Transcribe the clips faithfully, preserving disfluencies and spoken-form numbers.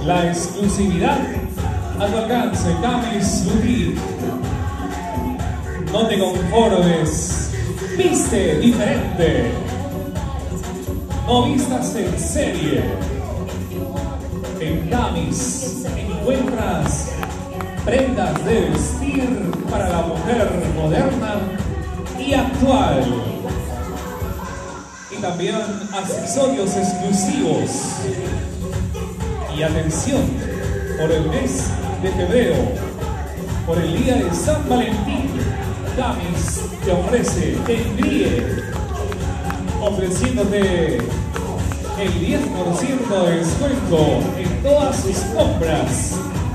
La exclusividad a tu alcance. Camis Boutique. No te conformes. Viste diferente. No vistas en serie. En Camis encuentras prendas de vestir para la mujer moderna y actual. Y también accesorios exclusivos. Y atención, por el mes de febrero, por el día de San Valentín, Camis te ofrece, te envíe, ofreciéndote el diez por ciento de descuento en todas sus compras.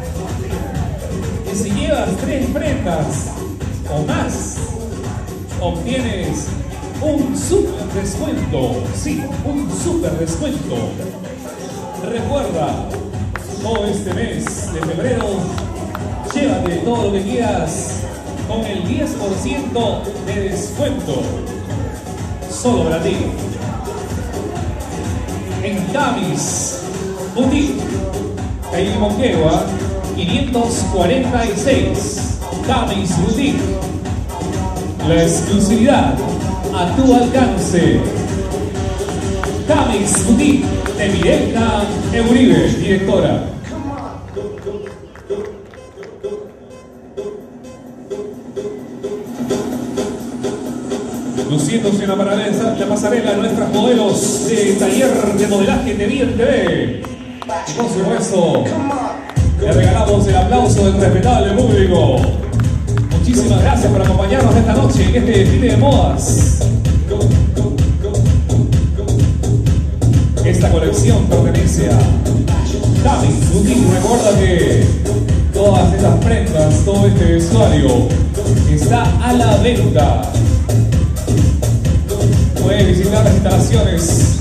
Y si llevas tres prendas o más, obtienes un super descuento. Sí, un super descuento. Recuerda, todo este mes de febrero, llévate todo lo que quieras con el diez por ciento de descuento. Solo para ti. En Camis Boutique, calle Moquegua, quinientos cuarenta y seis. Camis Boutique. La exclusividad a tu alcance. Camis Boutique de Mirelda Euribe, directora. Luciéndose en la pasarela, la pasarela nuestras modelos de taller de modelaje de Bien T V. Y por supuesto, le regalamos el aplauso del respetable público. Muchísimas gracias por acompañarnos esta noche en este desfile de modas. Esta colección pertenece a Camis Boutique. Recuerda que todas estas prendas, todo este vestuario está a la venta. Puedes visitar las instalaciones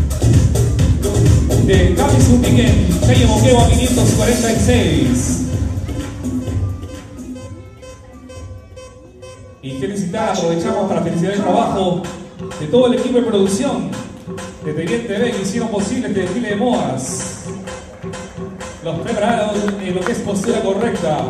de Camis Boutique en calle Moquegua quinientos cuarenta y seis. Y felicitar, aprovechamos para felicitar el trabajo de todo el equipo de producción de Bien T V que hicieron posible este desfile de modas. Los prepararon en lo que es postura correcta,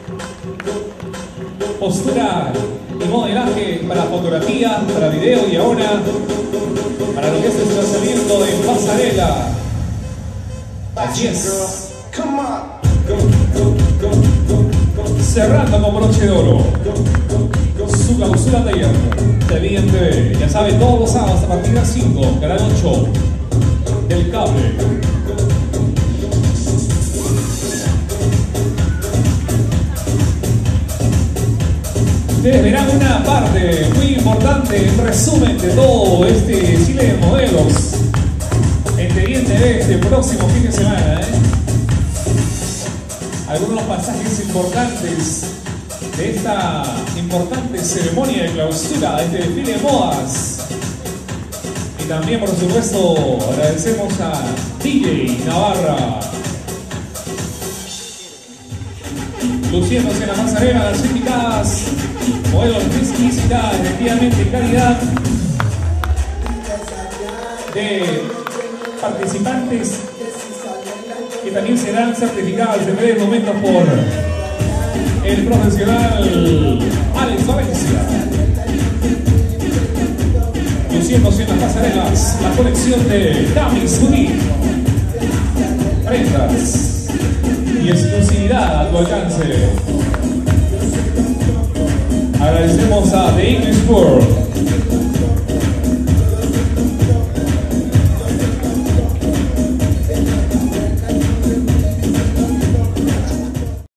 postura y modelaje para fotografía, para video y ahora para lo que es el desplazamiento en pasarela. Así es. Cerrando con broche de oro su clausura taller de Bien T V. Ya sabe, todos los sábados a partir de las cinco, canal ocho del cable. Ustedes verán una parte muy importante, en resumen de todo este desfile de modelos en Bien T V este próximo fin de semana. ¿eh? Algunos de los pasajes importantes de esta importante ceremonia de clausura de este desfile de modas. Y también, por supuesto, agradecemos a D J Navarra, luciéndose en la pasarela, las indicadas modelos de exquisita, efectivamente calidad de participantes que también serán certificados en breves momentos por el profesional Alex Valencia. Luciéndose en las pasarelas, la colección de Camis Boutique. Prendas y exclusividad a tu alcance. Agradecemos a The English World.